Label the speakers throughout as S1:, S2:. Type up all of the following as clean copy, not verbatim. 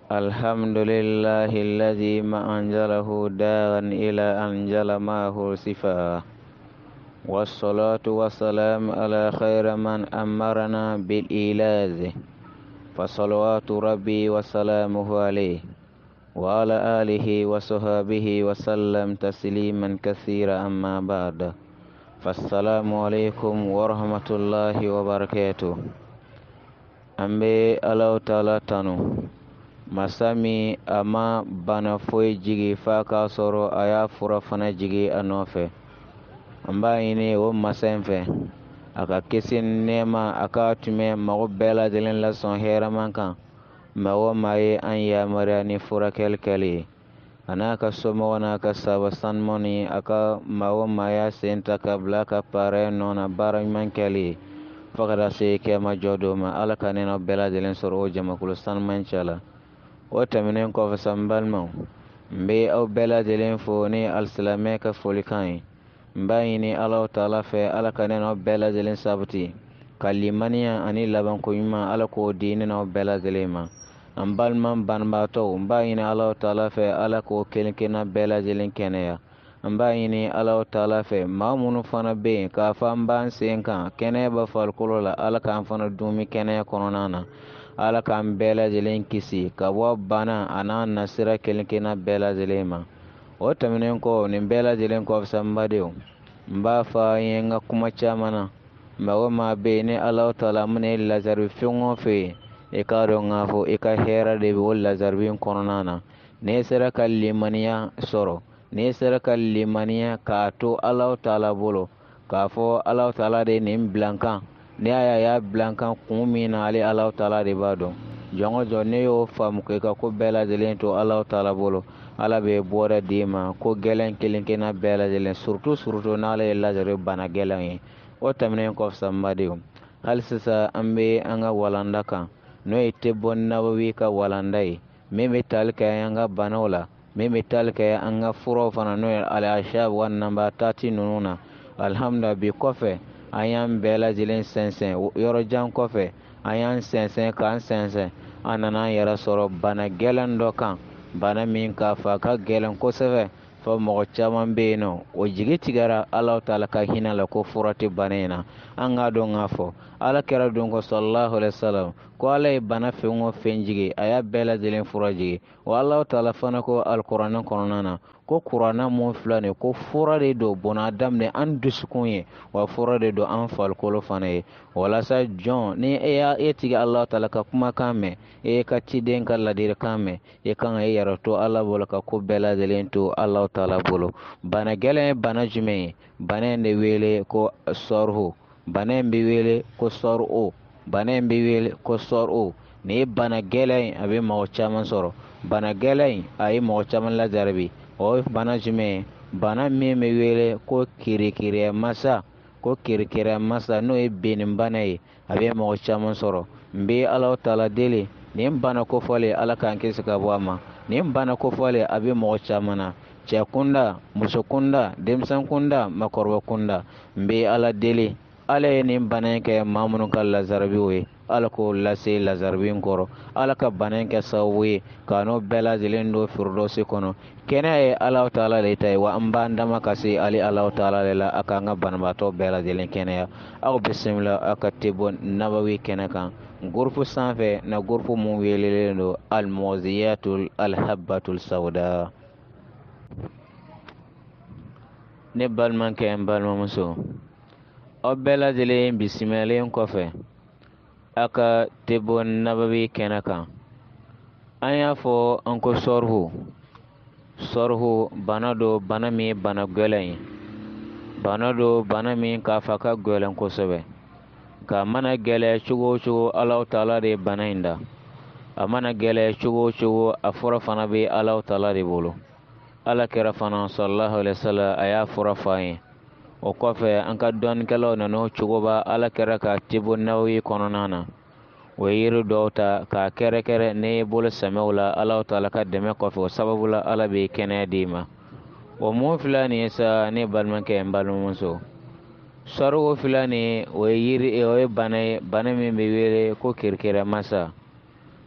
S1: الحمد لله الذي ما أنزله داعا إلى أنزل معه صفا، والصلاة والسلام على خير من أمرنا بالإيلاذ، فصلوات ربي وسلامه عليه وعلى آله وصحبه وسلم تسليما كثيرا. أما بعد، فالسلام عليكم ورحمة الله وبركاته. أمبي الله تعالى تانو masami ama bana foyi jigi fa ka sɔrɔ a y'a fura fana jigi a nɔfɛ. An b'a ɲini o masa in fɛ a ka kisi nɛɛma a ka tɛmɛ mago bɛɛ lajɛlen lasɔn hɛrɛman kan maa o maa ye an yamaruya ni furakɛli kɛli ye, a n'a ka somɔgɔ n'a ka sahaba sanumanw ni a ka maa o maa y'a sen ta ka bila a ka paara nɔ na baara ɲuman kɛli ye fo ka taa se kɛyama jɔ don ma. Ala ka nɛnɛ bɛɛ lajɛlen sɔrɔ o jamakulu sanuman cɛ la. O tɛmɛnen kɔfɛ sa n balimaw, n bɛ aw bɛɛ lajɛlen fo ni alisilamɛ ka folikan ye. N b'a ɲini Alahu Taala fɛ Ala ka ne n'aw bɛɛ lajɛlen sabati, ka limaniya ani labanko ɲuman Ala k'o di ne n'aw bɛɛ lajɛlen ma. An balima banabaatɔw, n b'a ɲini Alahu Taala fɛ Ala k'o kelenkelenna bɛɛ lajɛlen kɛnɛya. N b'a ɲini Alahu Taala fɛ maa minnu fana bɛ yen k'a fɔ an b'an sen kan kɛnɛya bɛ farikolo la, Ala k'an fana dunmi kɛnɛya kɔnɔna na. Ala k'an bɛɛ lajɛlen kisi ka bɔ bana a n'a nasira kelenkelenna bɛɛ lajɛlen ma. O tɛmɛnen kɔ nin bɛɛ lajɛlen kɔfɛ sa n badenw, n b'a fɔ an ye n ka kuma caman na, maa o maa bɛ yen ni Alahu Taala mina e lazari fɛn o fɛn ye, i k'a dɔn k'a fɔ i ka hɛrɛ de bɛ o lazari in kɔnɔna na. N'i sera ka limaniya sɔrɔ, n'i sera ka limaniya k'a to Alahu Taala bolo, k'a fɔ Alahu Taala de ye nin bila n kan, ne y'a bila n kan kun min na ale Alahu Taala de b'a dɔn. Jɔn o jɔn ne y'o faamu k'i ka ko bɛɛ lajɛlen to Alahu Taala bolo, Ala bɛ bɔda d'i ma ko gɛlɛn kelenkelenna bɛɛ lajɛlen, surtout n'ale ye lazari bana gɛlɛn ye. O tɛmɛnen kɔfɛ sa n badenw, hali sisan an bɛ an ka walanda kan n'o ye Tebo Nawawi ka walanda ye, min bɛ tali kɛ an ka banaw la, min bɛ tali kɛ an ka furaw fana n'o ye al-ashab wa nabatati ninnu na. Alhamdulillah bi kɔfɛ an y'an bɛɛ lajɛlen sɛnsɛn yɔrɔjan kɔfɛ, an y'an sɛnsɛn k'an sɛnsɛn, an nana an yɛrɛ sɔrɔ bana gɛlɛn dɔ kan, bana min k'a fɔ a ka gɛlɛn kosɛbɛ fɔ mɔgɔ caman bɛ yen nɔ o jigi tigɛra Alahu Taala ka hinɛ la ko fura tɛ bana in na. An k'a dɔn k'a fɔ Ala kɛra don ko sallallahu alaihi wasallam ko Ala ye bana fɛn o fɛn jigi a y'a bɛɛ lajɛlen fura jigi, wa Alahu Taala fana ko alikuranɛ kɔnɔna na ko kuranɛ mun filɛ nin ye ko fura de don bɔnna daminɛ an dusukun ye, wa fura de don an farikolo fana ye. Walasa jɔn ni e tigi Alahu Taala ka kumakan mɛn, e ka ciden ka ladirikan mɛn, e kan ka e yɛrɛ to Ala bolo ka ko bɛɛ lajɛlen to Alahu Taala bolo. Bana gɛlɛn ye bana jumɛn ye? Bana in de wele ko sɔrhu, bana in bɛ wele ko sɔr'o, bana in bɛ wele ko sɔr'o. Nin ye bana gɛlɛn a bɛ mɔgɔ caman sɔrɔ. Bana gɛlɛn a ye mɔgɔ caman lajarabi. O ye bana jumɛn ye? Bana min bɛ wele ko kirikiriya masa, ko kirikiriya masa n'o ye binni bana ye, a bɛ mɔgɔ caman sɔrɔ. N bɛ Alahu Taala deli nin bana kofɔlen Ala k'an kisi ka bɔ a ma. Nin bana kofɔlen a bɛ mɔgɔ caman na, cɛ kunda, muso kunda, denmisɛn kunda, makɔrɔba kunda. N bɛ Ala deli Ala ye nin bana in kɛ maa minnu ka lazarabiw ye, Ala k'o lase lazarabi in kɔrɔ. Ala ka bana in kɛ sababu ye ka n'o bɛɛ lajɛlen don firidɔsi kɔnɔ. Kɛnɛya ye Alahu Taala de ta ye, wa an b'an dama ka se ale Alahu Taala de la. A k'an ka banabaatɔ bɛɛ lajɛlen kɛnɛya. Aw bisimila aw ka Tebo Nawawi kɛnɛ kan, groupe sanfɛ na groupe mun welelen don al-mu'ziyatul al-habbatul sauda. Ne balimakɛ n balimamuso, aw bɛɛ lajɛlen bisimilalen kɔfɛ a ka Tebo Nawawi kɛnɛ kan. An y'a fɔ an ko sɔrhu bana do, bana min ye bana gɛlɛn ye, bana do bana min k'a fɔ ka gɛlɛn kosɛbɛ. Ka mana gɛlɛya cogo o cogo Alahu Taala de ye bana in da, a mana gɛlɛya cogo o cogo a fura fana bɛ Alahu Taala de bolo. Ala kɛra fana sallallahu alaihi wasallam a y'a fura fɔ an ye. O kɔfɛ an ka dɔnnikɛlaw nana o cogo ba Ala kɛra ka Tebo Nawawi kɔnɔna na. O ye yiri dɔw ta k'a kɛrɛkɛrɛ ne bolo sɛmɛw la, Alahu Taala ka dɛmɛ kɔfɛ o sababu la Ala bɛ kɛnɛya d'i ma. O mun filɛ nin ye sa ne balimakɛ n balimamuso, sɔr'o filɛ nin ye o ye bana ye, bana min bɛ wele ko kirikiriya masa.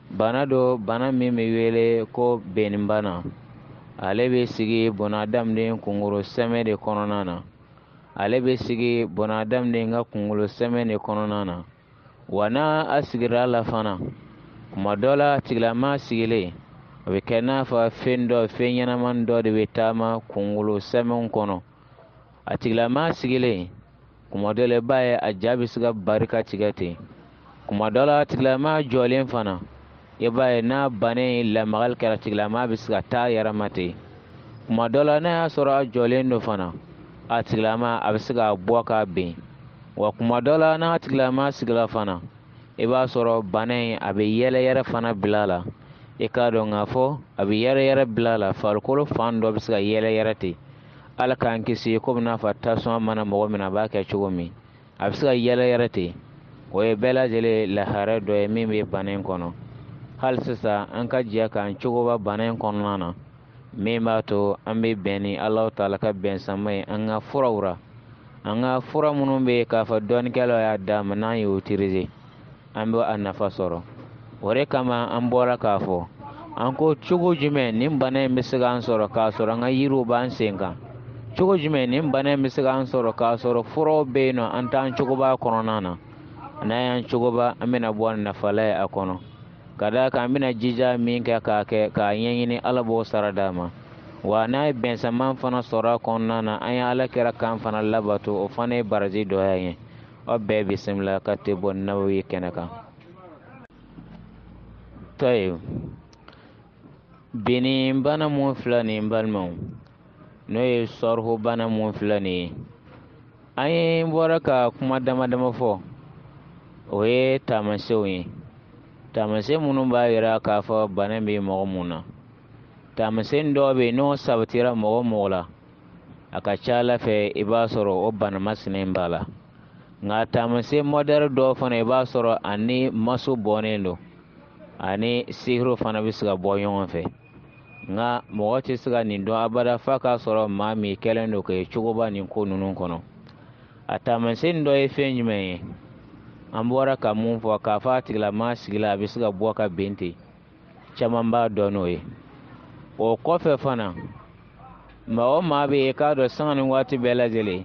S1: bana do bana min bɛ wele ko bɛnibana ale bɛ sigi bunadamaden kunkolo sɛmɛ de kɔnɔna na ale bɛ sigi bunadamaden ka kunkolo sɛmɛ de kɔnɔna na wa n'a a sigira la fana kuma dɔ la tigilama sigilen a bɛ kɛ n'a fɔ fɛn ɲɛnama dɔ de bɛ taama kunkolo sɛmɛw kɔnɔ a tigilama sigilen kuma dɔ la i b'a ye a ja bɛ se ka barika tigɛ ten kuma dɔ la tigilama jɔlen fana i b'a ye n'a bannen lamagali kɛra tigilama bɛ se ka taa yɛrɛ ma ten kuma dɔ la n'a y'a sɔrɔ a jɔlen don fana a tigilama a bɛ se ka bɔ k'a ben wa kuma dɔ la n'a tigilama sigila fana i b'a sɔrɔ bana in a bɛ yɛlɛ yɛrɛ fana bila la i k'a dɔn k'a fɔ a bɛ yɛrɛ yɛrɛ bila la farikolo fan dɔ bɛ se ka yɛlɛ yɛrɛ ten ala k'an kisi komi n'a fɔ tasuma mana mɔgɔ min a b'a kɛ cogo min a bɛ se ka yɛlɛ yɛrɛ ten o ye bɛɛ lajɛlen lahara dɔ ye min bɛ bana in kɔnɔ hali sisan an ka jɛ k'an cogoba bana in kɔnɔna na min b'a to an bɛ bɛn ni Alahu Taala ka bɛnsama ye an ka furaw la an ka fura minnu bɛ yen k'a fɔ dɔnnikɛlaw y'a d'a ma n'an y'o utiliser an bɛ a nafa sɔrɔ o de kama an bɔra k'a fɔ an ko cogo jumɛn nin bana in bɛ se k'an sɔrɔ k'a sɔrɔ an ka yiriw b'an sen kan cogo jumɛn nin bana in bɛ se k'an sɔrɔ k'a sɔrɔ furaw bɛ yen nɔ an t'an cogoba kɔnɔna na n'an y'an cogoba an bɛna bɔ nafala ye a kɔnɔ ka d'a kan an bɛna jija min kɛ k'a ɲɛɲini ala b'o sara d'a ma wa n'a ye bɛnsaman fana sɔrɔ a kɔnɔna na an ye ala kɛra kan fana labato o fana ye baraji dɔ ye aw bɛɛ bisimila ka tɛ bɔ Nawawi kɛnɛ kan. Tayi bini bana mun filɛ nin balimaw n'o ye sɔriho bana mun filɛ nin ye an ye bɔra ka kuma dama dama fɔ o ye taamasiyɛnw ye taamasiyɛn minnu b'a yira k'a fɔ bana bɛ mɔgɔ mun na taamasiyɛn dɔw bɛ yen n'o sabatira mɔgɔ mɔgɔ la a ka ca ala fɛ i b'a sɔrɔ o bana masinen b'a la nka taamasiyɛn mɔdɛri dɔw fana i b'a sɔrɔ ani maso bɔnnen don ani sihiro fana bɛ se ka bɔ ɲɔgɔn fɛ nka mɔgɔ tɛ se ka nin dɔn abada f'a k'a sɔrɔ maa min kɛlen don k'e cogoba nin ko ninnu kɔnɔ a taamasiyɛn dɔ ye fɛn jumɛn ye an bɔra ka mun fɔ k'a fɔ a tigilama sigila a bɛ se ka bɔ ka ben ten caman b'a dɔn n'o ye o kɔfɛ fana maa o maa bɛ yen k'a dɔn sanga ni waati bɛɛ lajɛlen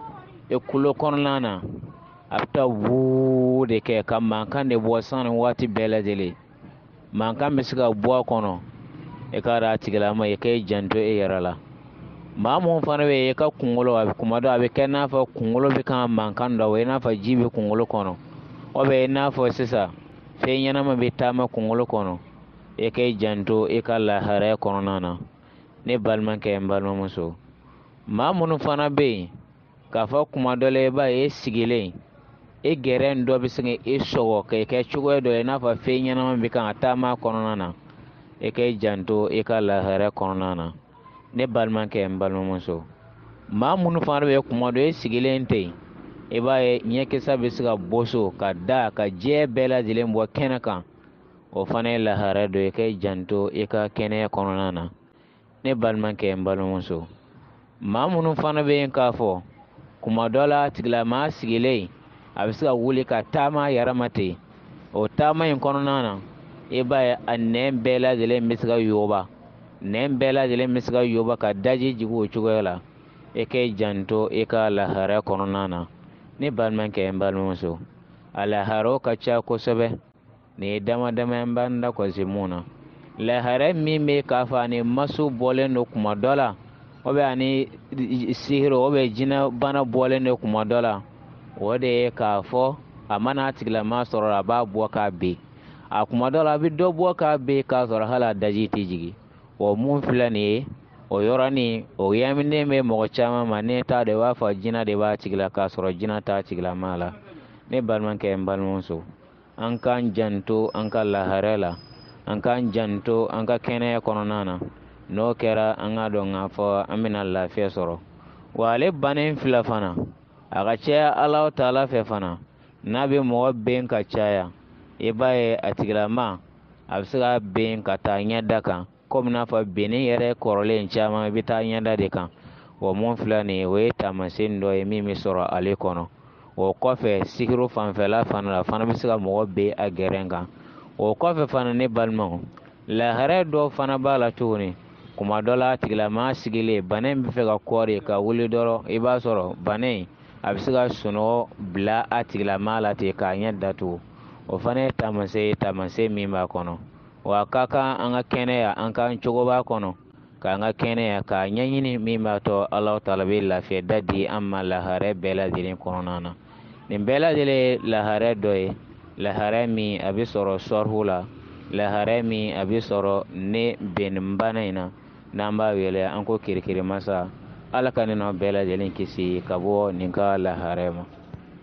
S1: i kulo kɔnɔna na a bɛ taa wuu de kɛ ka mankan de bɔ sanga ni waati bɛɛ lajɛlen mankan bɛ se ka bɔ a kɔnɔ i k'a dɔn a tigilama i k'i janto i yɛrɛ la maa mun fana bɛ yen i ka kunkolo a bɛ kuma dɔ a bɛ kɛ i n'a fɔ kunkolo bɛ kan mankan dɔ i n'a fɔ ji bɛ kunkolo kɔnɔ o bɛ i n'a fɔ sisan fɛn ɲɛnama bɛ taama kunkolo kɔnɔ i k'i janto i ka lahara kɔnɔna na ne balimakɛ n balimamuso maa minnu fana bɛ yen k'a fɔ kuma dɔ la i b'a ye i sigilen i gɛrɛ dɔ bɛ se k'i sɔgɔ k'i kɛ cogoya dɔ i n'a fɔ fɛn ɲɛnama bɛ kan ka taama kɔnɔna na i k'i janto i ka lahara kɔnɔna na ne balimakɛ n balimamuso maa minnu fana bɛ kuma dɔ i sigilen tɛ yen i b'a ye ɲɛkisɛ bɛ se ka bɔ so ka da ka diɲɛ bɛɛ lajɛlen bɔ kɛnɛ kan o fana ye lahara dɔ i k'i janto i ka kɛnɛya kɔnɔna na ne balimakɛ n balimamuso maa minnu fana bɛ yen k'a fɔ kuma dɔ la tigilamaa sigilen a bɛ se ka wuli ka taama a yɛrɛ ma ten o taama in kɔnɔna na i b'a ye a nɛn bɛɛ lajɛlen bɛ se ka yoba nɛn bɛɛ lajɛlen bɛ se ka yoba ka daji jigin o cogoya la i k'i janto i ka lahara kɔnɔna na ne balimakɛ n balimamuso a laharaw ka ca kosɛbɛ nin ye dama dama n b'an da kɔlɔsi mun na lahara min bɛ k'a fɔ ani maso bɔlen don kuma dɔ la o bɛ ani sihiro o bɛ jinɛ bana bɔlen don kuma dɔ la o de ye k'a fɔ a mana a tigilama sɔrɔ a b'a bɔ k'a ben a kuma dɔ la a bɛ dɔ bɔ k'a ben k'a sɔrɔ hali a daji tɛ jigin o mun filɛ nin ye o yɔrɔnin o yaminen bɛ mɔgɔ caman ma ne t'a dɔn i b'a fɔ jinɛ de b'a tigi la k'a sɔrɔ jinɛ t'a tigilama la ne balimakɛ n balimamuso an k'an janto an ka lahara la an k'an janto an ka kɛnɛya kɔnɔna na n'o kɛra an ka dɔn k'a fɔ an bɛna lafiya sɔrɔ wa ale bana in fila fana a ka caya Alahu Taala fɛ fana n'a bɛ mɔgɔ ben ka caya i b'a ye a tigilama a bɛ se ka ben ka taa ɲɛda kan komi n'a fɔ benni yɛrɛ kɔrɔlen caman i bɛ taa ɲɛda de kan o mun filɛ nin ye o ye taamasiyɛn dɔ ye min bɛ sɔrɔ ale kɔnɔ o kɔfɛ sikiro fanfɛla fana la fana bɛ se ka mɔgɔ ben a gɛrɛn kan o kɔfɛ fana ne balimaw lahara dɔ fana b'a la tuguni kuma dɔ la tigilama sigilen bana in bɛ fɛ ka kɔɔri ka wuli dɔrɔn i b'a sɔrɔ bana in a bɛ se ka sunɔgɔ bila a tigilama la ten k'a ɲɛ datugu o fana ye taamasiyɛn min b'a kɔnɔ wa a ka kan an ka kɛnɛya an k'an cogo b'a kɔnɔ k'an ka kɛnɛya k'a ɲɛɲini min b'a to Alahu Taala bɛ lafiya da di an ma lahara bɛɛ lajɛlen kɔnɔna na nin bɛɛ lajɛlen ye lahara dɔ ye lahara min a bɛ sɔrɔ sɔrihu la lahara min a bɛ sɔrɔ ne bɛnnin bana in na n'an b'a wele an ko kirikirimansa Ala ka ne n'aw bɛɛ lajɛlen kisi ka bɔ nin ka lahara ma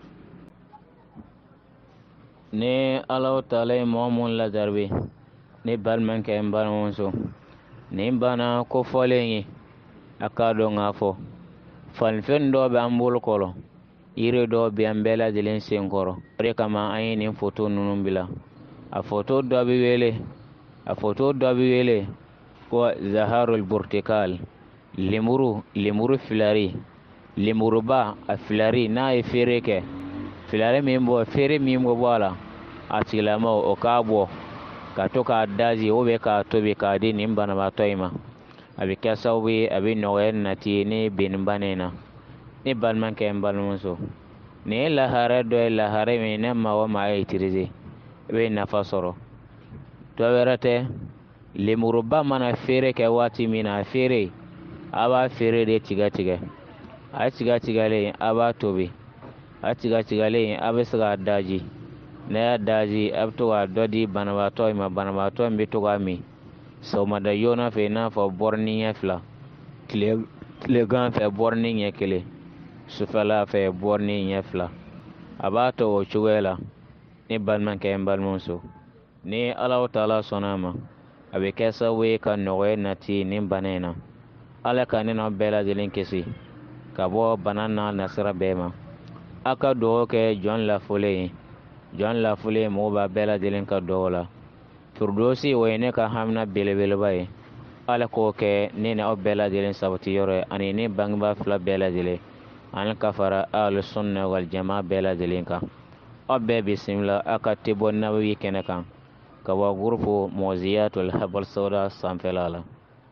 S1: ni Alahu Taala ye mɔgɔ mun lajarabi ne balimakɛ n balimamuso nin bana kofɔlen ye a k'a dɔn k'a fɔ falinfɛn dɔ bɛ an bolo kɔrɔ yiri dɔ bɛ an bɛɛ lajɛlen sen kɔrɔ o de kama an ye nin foto ninnu bila a foto dɔ bɛ wele ko zaharul burtikal lemuru filari lemuruba a filari n'a ye feere kɛ feere min bɔ bɔ a la a tigilama o k'a bɔ ka to k'a daji k'a tobi k'a di nin banabaatɔ in ma a bɛ kɛ sababu ye a bɛ nɔgɔya nati ne bɛnnin bana in na ne balimakɛ n balimamuso nin ye lahara dɔ ye lahara min ne maa o maa ye utiliser i bɛ nafa sɔrɔ dɔ wɛrɛ tɛ lemuruba mana feere kɛ waati min na a feere a b'a feere de tigɛ a tigɛlen a b'a tobi a tigɛlen a bɛ se k'a daji n'a y'a daji a bɛ to ka dɔ di banabaatɔ in ma banabaatɔ in bɛ to k'a min sɔgɔmada joona fɛ i n'a fɔ bɔrɔni ɲɛ 2 tilegan fɛ bɔrɔni ɲɛ 1 sufɛla fɛ bɔrɔni ɲɛ 2 a b'a to o cogoya la ne balimakɛ n balimamuso ni Alahu Taala sɔnna a ma a bɛ kɛ sababu ye ka nɔgɔya nati nin bana in na Ala ka ne n'aw bɛɛ lajɛlen kisi ka bɔ bana n'a nasira bɛɛ ma a ka dugawu kɛ Jɔn Lafole mɔgɔw b'a bɛɛ lajɛlen ka dugawu la Firdausi o ye ne ka hamina belebeleba ye Ala k'o kɛ ne ni aw bɛɛ lajɛlen sabatiyɔrɔ ye ani ne bangebaa 2 bɛɛ lajɛlen ani ka fara ahlu sunna wal jamaa bɛɛ lajɛlen kan aw bɛɛ bisimila aw ka tebɔ nabawi kɛnɛ kan ka bɔ gurupu Mu'jizatul Habal Sauda sanfɛla la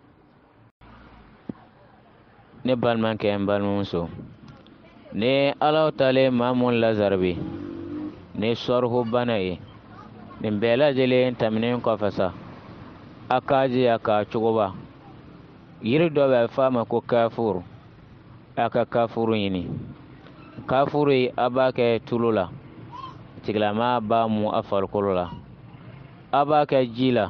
S1: ne balimakɛ n balimamuso ni Alahu Taala ye maa mun lazarabi ni sɔrihu bana ye nin bɛɛ lajɛlen tɛmɛnen kɔfɛ sa a k'a jija k'a cogoba yiri dɔ bɛ a bɛ f'a ma ko kafuru a ka kafuru ɲini kafuru ye a b'a kɛ tulu la tigilama b'a mu a farikolo la a b'a kɛ ji la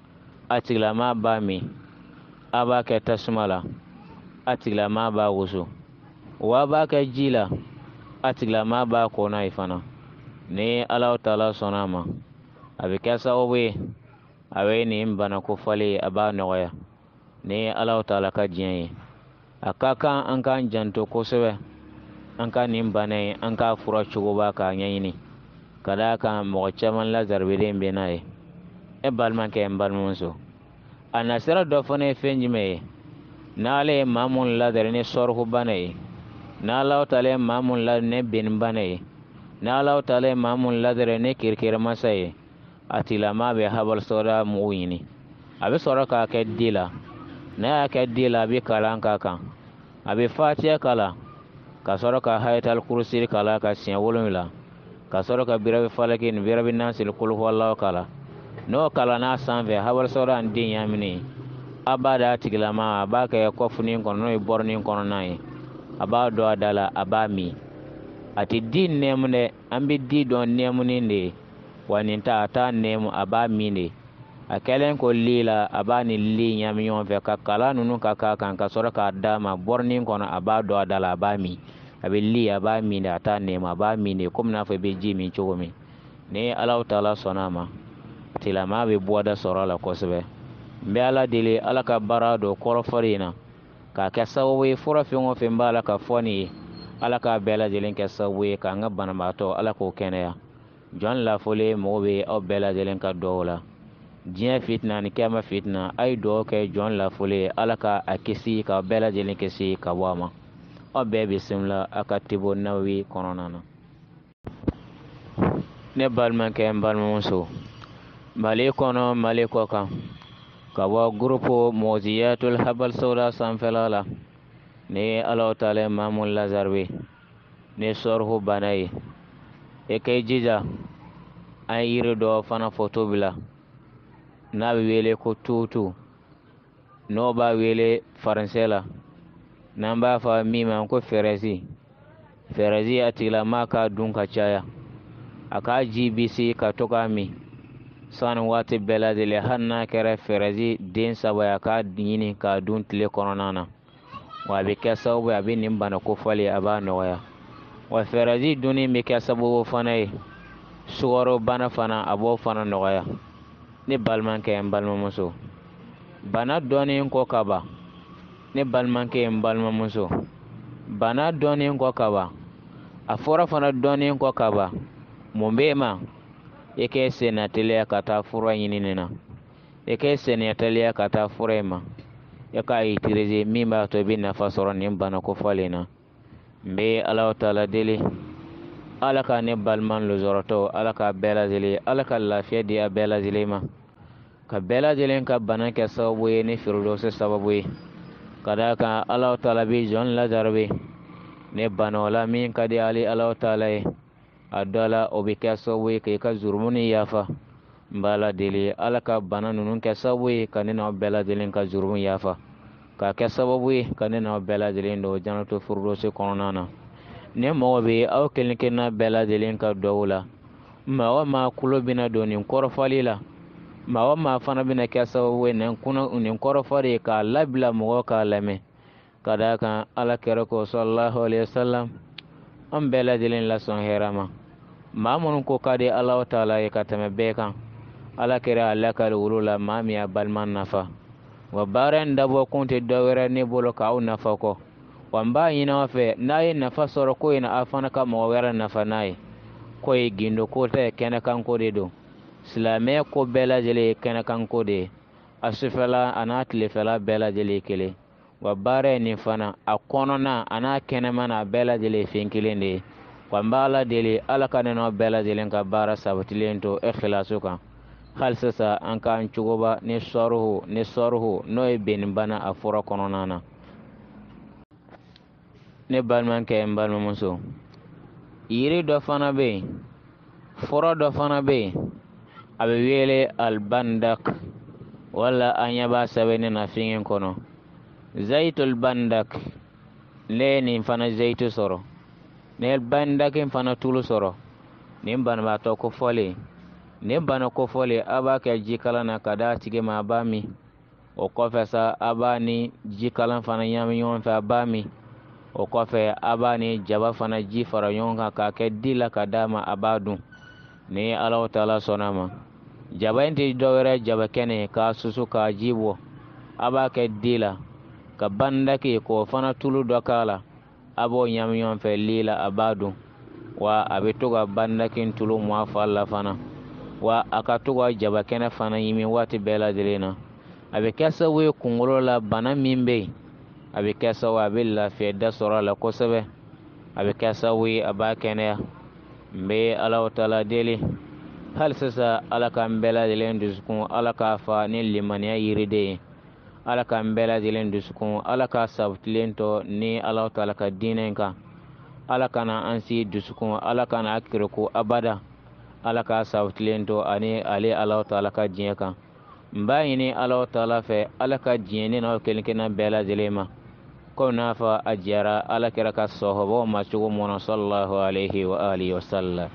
S1: a tigilama b'a min a b'a kɛ tasuma la a tigilama b'a wusu wa a b'a kɛ ji la a tigilama b'a ko n'a ye fana ni Alahu Taala sɔnna a ma a bɛ kɛ sababu ye a bɛ nin bana kofɔlen a b'a nɔgɔya ni Alahu Taala ka diɲɛ ye a ka kan an k'an janto kosɛbɛ an ka nin bana in an k'a fura cogoba k'a ɲɛɲini ka d'a kan mɔgɔ caman lazarabelen bɛ n'a ye e balimakɛ n balimamuso a nasira dɔ fana ye fɛn jumɛn ye n'ale ye maa mun ladari ni sɔrihu bana ye n'Alahu Taala ye maa mun ladari ni bɛnnin bana ye n'Alahu Taala ye maa mun ladari ni kirikirimansa ye a tigilama bɛ habal sauda mugu ɲini a bɛ sɔrɔ k'a kɛ di la n'a y'a kɛ di la a bɛ kalan k'a kan a bɛ fatiha kalan ka sɔrɔ ka hayatal kursi kalan ka siɲɛ 7 ka sɔrɔ ka birabi falaki ni birabi nasi kul huwallahu kalan n'o kalanna sanfɛ habal sauda n den ɲamini a b'a da a tigilama a b'a kɛ kɔfuni kɔnɔ n'o ye bɔrɔni kɔnɔna ye a b'a don a da la a b'a min a tɛ di nɛɛmu dɛ an bɛ di dɔn nɛɛmunin de ye wa nin ta a t'a nɛɛmu a b'a min de a kɛlen ko li la a b'a ni li ɲami ɲɔgɔn fɛ ka kala ninnu ka k'a kan ka sɔrɔ k'a d'a ma bɔrɔnin kɔnɔ a b'a don a da la a b'a min a bɛ li a b'a min de a t'a nɛɛmu a b'a min de komi n'a fɔ i bɛ ji min cogo min ni Alahu Taala sɔnna a ma tigilama bɛ bɔda sɔrɔ a la kosɛbɛ n bɛ Ala deli Ala ka baara don kɔrɔfɔli in na k'a kɛ sababu ye fura fɛn o fɛn b'a la ka fɔ nin ye Ala k'a bɛɛ lajɛlen kɛ sababu ye k'an ka banabaatɔ Ala k'o kɛnɛya Jɔn Lafole mɔgɔw bɛ aw bɛɛ lajɛlen ka dugawu la diɲɛ fitina ni kiyama fitina a ye dugawu kɛ Jɔn Lafole Ala ka a kisi k'aw bɛɛ lajɛlen kisi ka bɔ a ma aw bɛɛ bisimila a ka tibo nawawi kɔnɔna na ne balimakɛ n balimamuso mali kono mali ko kan ka bɔ gurupu moziyatul habal sauda sanfɛla la ni Allahu taala Mamun Lazarbe ni sɔrhu bana ye e k'i jija an yiri dɔ fana foto bila n'a bɛ wele ko tuutu n'o b'a wele faransɛ la n'an b'a fɔ min ma ko fɛrɛzi a tigilamaa k'a dun ka caya a k'a ji bisi ka to k'a min sani waati bɛɛ lajɛlen hali n'a kɛra fɛrɛzi den saba ye a k'a ɲini k'a dun tile kɔnɔna na wa a bɛ kɛ sababu ye a bɛ nin bana kofɔli a b'a nɔgɔya wa fɛrɛzi dunni bɛ kɛ sababu fana ye sukaro bana fana a b'o fana nɔgɔya ne balimakɛ n balimamuso bana dɔɔnin kɔ ka ban ne balimakɛ n balimamuso bana dɔɔnin kɔ ka ban a fɔra fana dɔɔnin kɔ ka ban mun b'e ma e k'e senna teliya ka taa fura ɲinini na e k'e senna teliya ka taa fura in ma e k'a utiliser min b'a to i bɛ nafa sɔrɔ nin bana kofɔlen na n bɛ Alahu taala deli ala ka ne balima lozɔrɔtɔw ala ka bɛɛ lajɛlen ala ka lafiya di a bɛɛ lajɛlen ma ka bɛɛ lajɛlen ka bana kɛ sababu ye ni firidɔsi sababu ye ka d'a kan Alahu taala bɛ jɔn Lazarbe ne bana o la min ka di ale Alahu taala ye a dɔ la o bɛ kɛ sababu ye k'i ka jurumu ni yafa n b'a la deli ala ka bana ninnu kɛ sababu ye ka ne n'aw bɛɛ lajɛlen ka jurumu yafa k'a kɛ sababu ye ka ne n'aw bɛɛ lajɛlen don jannatul firidɔsi kɔnɔna na ne mɔgɔ bɛ aw kelen kelenna bɛɛ lajɛlen ka duwawu la maa o maa tulo bɛna don nin kɔrɔfɔli la maa o maa fana bɛna kɛ sababu ye nin kɔrɔfɔli k'a labila mɔgɔw k'a lamɛn ka d'a kan ala kɛra ko sallallahu alaihi wasallam an bɛɛ lajɛlen lasɔn hɛrɛ ma maa minnu ko ka di Alahu taala ye ka tɛmɛ bɛɛ kan ala kɛra a lakari wolo la maa min y'a balima nafa wa baara in dabɔ kun tɛ dɔ wɛrɛ ne bolo k'aw nafa kɔ wa n b'a ɲini aw fɛ n'a ye nafa sɔrɔ ko in na aw fana ka mɔgɔ wɛrɛ nafa n'a ye ko ye gindo ko tɛ kɛnɛkanko de don silamɛ ko bɛɛ lajɛlen ye kɛnɛkanko de ye a sufɛla a n'a tilefɛla bɛɛ lajɛlen ye kelen wa baara ye nin fana a kɔnɔna a n'a kɛnɛmana a bɛɛ lajɛlen ye fɛn kelen de ye wa n b'a la deli ala ka ne n'aw bɛɛ lajɛlen ka baara sabatilen to ikhlasu kan hali sisan an k'an cogoba ni sɔrihu n'o ye bɛnnibana a fura kɔnɔna na ne balimakɛ n balimamuso yiri dɔ fana bɛ yen fura dɔ fana bɛ yen a bɛ wele albandak wala an ɲɛ b'a sɛbɛnni na fiɲɛ kɔnɔ zayitul bandak ne ye nin fana zayitu sɔrɔ ne ye bandak in fana tulu sɔrɔ nin banabaatɔ kofɔlen nin bana kofɔlen a b'a kɛ jikalan na ka d'a tigi ma a b'a min o kɔfɛ sa a b'a ni jikalan fana ɲagami ɲɔgɔn fɛ a b'a min o kɔfɛ a b'a ni jaba fana ji fara ɲɔgɔn kan k'a kɛ di la ka d'a ma a b'a dun ni Alahu taala sɔnna ma jaba in tɛ dɔwɛrɛ jaba kɛnɛ k'a susu k'a ji bɔ a b'a kɛ di la ka bandaki k'o fana tulu dɔ k'a la a b'o ɲagami ɲɔgɔn fɛ li la a b'a dun wa a bɛ to ka bandaki tulu mɔ a fari la fana wa a ka to ka jaba kɛnɛ fana ɲimi waati bɛɛ lajɛlen na a bɛ kɛ sababu ye kunkolo la bana min bɛ yen a bɛ kɛ sababu a bɛ lafiya da sɔrɔ a la kosɛbɛ a bɛ kɛ sababu ye a b'a kɛnɛya n bɛ Alahu taala deli hali sisan ala k'an bɛɛ lajɛlen dusukun ala k'a fa ni limaniya yiriden ye ala k'an bɛɛ lajɛlen dusukun ala k'a sabatilen to ni Alahu taala ka diinɛ kan ala kana an si dusukun ala kana a kiriku abada ala k'a sabatilen to ani ale Alahu taala ka diɲɛ kan n b'a ɲini Alahu taala fɛ ala ka diɲɛ ne n'aw kelen kelenna bɛɛ lajɛlen ma komi n'a fɔ a diyara ala kɛra ka sɔhɔbaw ma cogo mun na sallallahu alaihi wa alihi wa sallam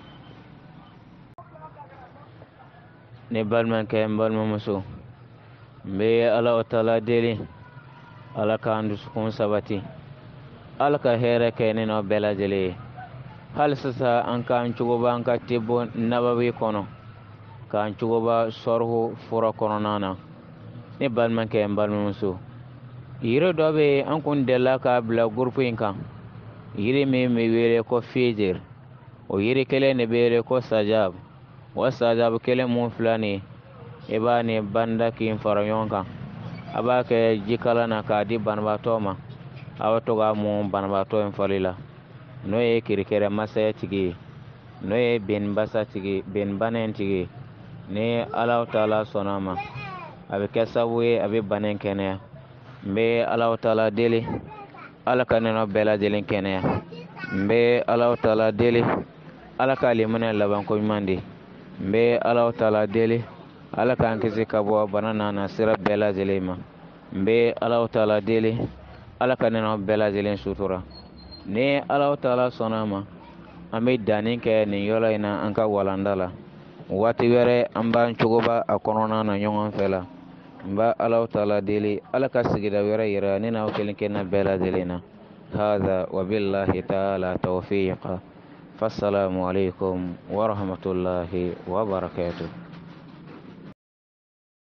S1: ne balimakɛ n balimamuso n bɛ Alahu taala deli ala k'an dusukun sabati ala ka hɛrɛ kɛ ne n'aw bɛɛ lajɛlen ye hali sisan an k'an cogoba an ka tebo nabawi kɔnɔ k'an cogoba sɔrihu fura kɔnɔna na ne balimakɛ n balimamuso yiri dɔ bɛ yen an kun delila k'a bila gurupu in kan yiri min bɛ wele ko fijir o yiri kelen de bɛ wele ko sajab o sajab kelen mun filɛ nin ye i b'a ni bandaki fara ɲɔgɔn kan a b'a kɛ jikalan na k'a di banabaatɔ ma a bɛ to k'a mun banabaatɔ in fari la n'o ye kirikɛrɛ masaya tigi ye n'o ye bɛnnibasa tigi bɛnnibana in tigi ye ni Allahu Taala sɔnna a ma a bɛ kɛ sababu ye a bɛ bana in kɛnɛya n bɛ Allahu Taala deli Ala ka nɔnɔ bɛɛ lajɛlen kɛnɛya n bɛ Allahu Taala deli Ala ka limaniya laban ko ɲuman di n bɛ Allahu Taala deli Ala k'an kisi ka bɔ bana n'a sira bɛɛ lajɛlen ma n bɛ Allahu Taala deli Ala ka nɔnɔ bɛɛ lajɛlen sutura ni Allahu Taala sɔnna a ma an bɛ danni kɛ nin yɔrɔ in na an ka walanda la waati wɛrɛ an b'an cogoba a kɔnɔna na ɲɔgɔn fɛ la n bɛ Allahu Taala deli Ala ka sigida wɛrɛ yira ne n'aw kelen kelenna bɛɛ lajɛlen na hada wa billahi taala tawfiqa fassalamu alaikum wa rahmatullahi wa barakatuh